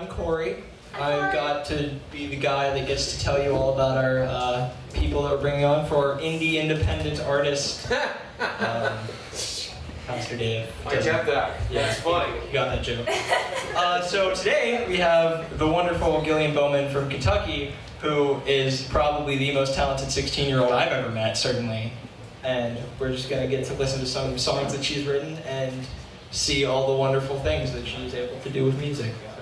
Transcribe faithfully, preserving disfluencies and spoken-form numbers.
I'm Corey. I've got to be the guy that gets to tell you all about our uh, people that we're bringing on for our indie independent artist. um, Pastor Dave. I get that. Yeah, That's funny. You got that joke. Uh, so today we have the wonderful Gillian Bowman from Kentucky, who is probably the most talented sixteen-year-old I've ever met, certainly. And we're just going to get to listen to some songs that she's written and see all the wonderful things that she's able to do with music.